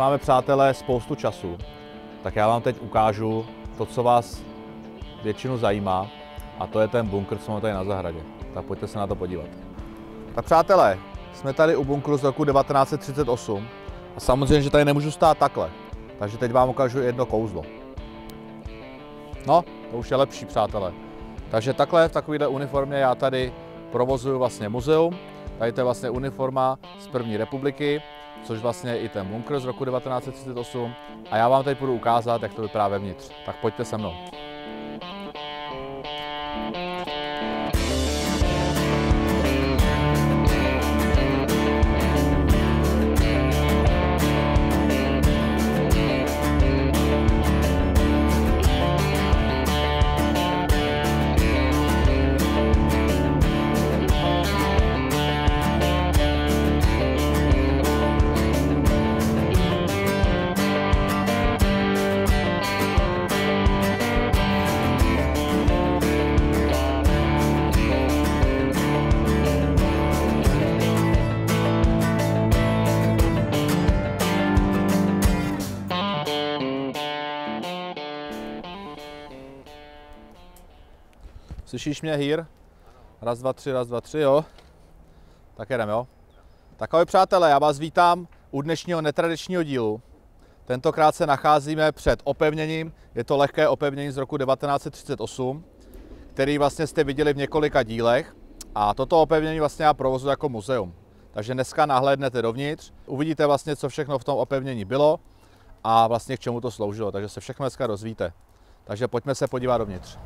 máme, přátelé, spoustu času, tak já vám teď ukážu to, co vás většinu zajímá, a to je ten bunkr, co máme tady na zahradě. Tak pojďte se na to podívat. Tak přátelé, jsme tady u bunkru z roku 1938 a samozřejmě, že tady nemůžu stát takhle, takže teď vám ukážu jedno kouzlo. No, to už je lepší, přátelé. Takže takhle v takovéhle uniformě já tady provozuju vlastně muzeum. Tady to je vlastně uniforma z první republiky, což vlastně je i ten bunkr z roku 1938. A já vám teď budu ukázat, jak to vypadá vevnitř. Tak pojďte se mnou. Slyšíš mě, Hýr? Raz, dva, tři, jo? Tak jedem, jo? Tak ahoj, přátelé, já vás vítám u dnešního netradičního dílu. Tentokrát se nacházíme před opevněním. Je to lehké opevnění z roku 1938, který vlastně jste viděli v několika dílech. A toto opevnění vlastně já provozuji jako muzeum. Takže dneska nahlédnete dovnitř, uvidíte vlastně, co všechno v tom opevnění bylo a vlastně k čemu to sloužilo. Takže se všechno dneska dozvíte. Takže pojďme se podívat dovnitř.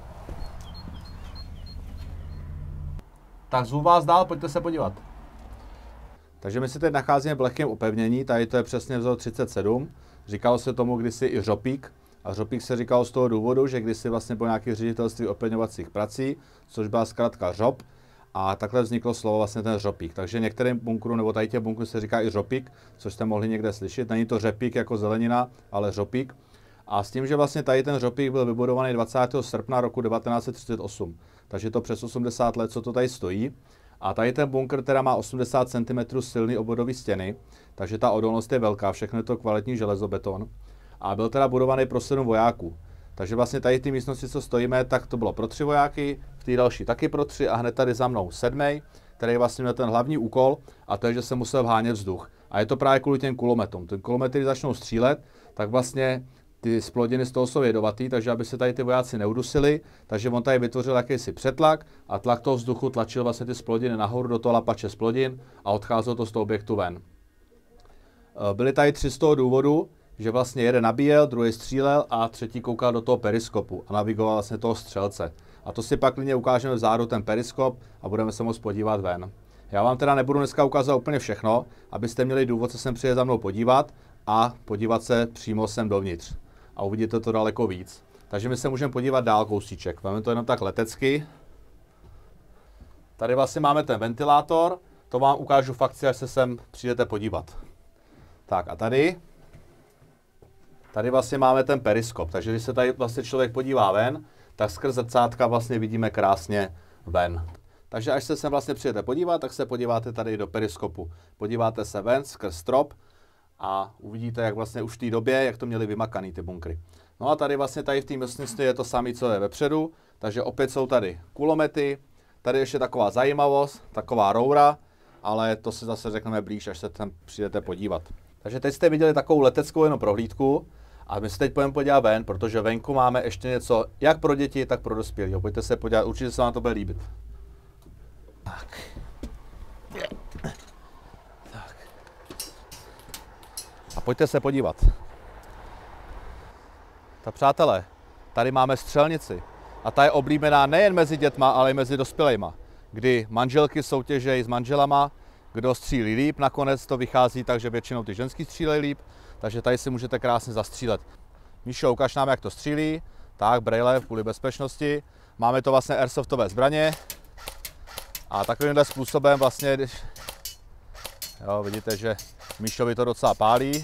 Tak zvu vás dál, pojďte se podívat. Takže my se teď nacházíme v lehkém opevnění, tady to je přesně vzor 37. Říkalo se tomu kdysi i řopík. A řopík se říkalo z toho důvodu, že kdysi vlastně bylo nějaké ředitelství opevňovacích prací, což byla zkrátka řop. A takhle vzniklo slovo vlastně ten řopík. Takže některým bunkrům nebo tady těch bunkrů se říká i řopík, což jste mohli někde slyšet. Není to řepík jako zelenina, ale řopík. A s tím, že vlastně tady ten řopík byl vybudovaný 20. srpna roku 1938. Takže to přes 80 let, co to tady stojí. A tady ten bunkr teda má 80 cm silný obvodový stěny, takže ta odolnost je velká, všechno je to kvalitní železobeton. A byl teda budovaný pro 7 vojáků. Takže vlastně tady v té místnosti, co stojíme, tak to bylo pro 3 vojáky, v té další taky pro 3 a hned tady za mnou 7., který vlastně měl ten hlavní úkol, a to je, že se musel vhánět vzduch. A je to právě kvůli těm kulometům. Ten kulometry začnou střílet, tak vlastně ty splodiny z toho jsou jedovatý, takže aby se tady ty vojáci neudusili, takže on tady vytvořil jakýsi přetlak a tlak toho vzduchu tlačil vlastně ty splodiny nahoru do toho lapače splodin a odcházelo to z toho objektu ven. Byly tady 3 z toho důvodu, že vlastně jeden nabíjel, druhý střílel a třetí koukal do toho periskopu a navigoval vlastně toho střelce. A to si pak klidně ukážeme vzadu ten periskop a budeme se moct podívat ven. Já vám teda nebudu dneska ukázat úplně všechno, abyste měli důvod se sem přijet za mnou podívat a podívat se přímo sem dovnitř. A uvidíte to daleko víc. Takže my se můžeme podívat dál kousíček. Máme to jenom tak letecky. Tady vlastně máme ten ventilátor. To vám ukážu v akci, až se sem přijdete podívat. Tak a tady vlastně máme ten periskop. Takže když se tady vlastně člověk podívá ven, tak skrz zrcátka vlastně vidíme krásně ven. Takže až se sem vlastně přijdete podívat, tak se podíváte tady do periskopu. Podíváte se ven skrz strop a uvidíte, jak vlastně už v té době, jak to měli vymakaný ty bunkry. No a tady vlastně tady v té místnosti je to samé, co je vepředu, takže opět jsou tady kulomety, tady ještě taková zajímavost, taková roura, ale to si zase řekneme blíž, až se tam přijdete podívat. Takže teď jste viděli takovou leteckou jenom prohlídku a my se teď půjdeme podívat ven, protože venku máme ještě něco jak pro děti, tak pro dospělí. Pojďte se podívat, určitě se vám to bude líbit. Tak. A pojďte se podívat. Tak přátelé, tady máme střelnici. A ta je oblíbená nejen mezi dětma, ale i mezi dospělejma. Kdy manželky soutěžejí s manželama, kdo střílí líp, nakonec to vychází tak, že většinou ty ženský střílejí líp, takže tady si můžete krásně zastřílet. Míšo, ukaž nám, jak to střílí. Tak, brejle kvůli bezpečnosti. Máme to vlastně airsoftové zbraně. A takovýmhle způsobem vlastně, když... Jo, vidíte, že Míšovi to docela pálí.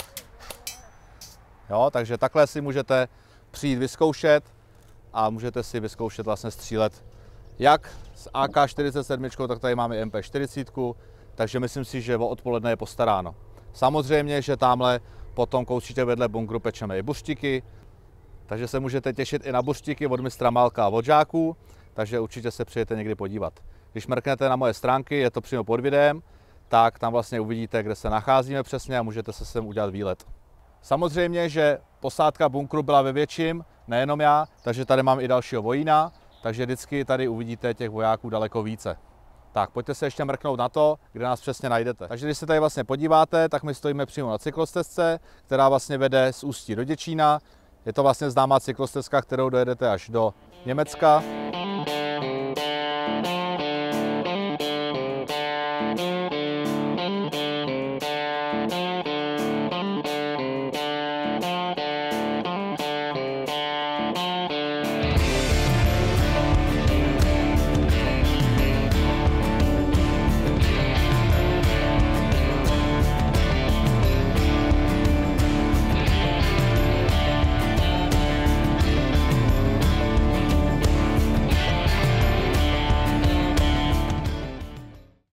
Jo, takže takhle si můžete přijít vyzkoušet a můžete si vyzkoušet vlastně střílet jak s AK-47, tak tady máme MP40, takže myslím si, že o odpoledne je postaráno. Samozřejmě, že tamhle potom kousíček vedle bunkru pečeme i buřtíky, takže se můžete těšit i na buřtíky od mistra Málka a od žáků, takže určitě se přijďte někdy podívat. Když mrknete na moje stránky, je to přímo pod videem, tak tam vlastně uvidíte, kde se nacházíme přesně a můžete se sem udělat výlet. Samozřejmě, že posádka bunkru byla ve větším, nejenom já, takže tady mám i dalšího vojína, takže vždycky tady uvidíte těch vojáků daleko více. Tak, pojďte se ještě mrknout na to, kde nás přesně najdete. Takže když se tady vlastně podíváte, tak my stojíme přímo na cyklostezce, která vlastně vede z Ústí do Děčína. Je to vlastně známá cyklostezka, kterou dojedete až do Německa.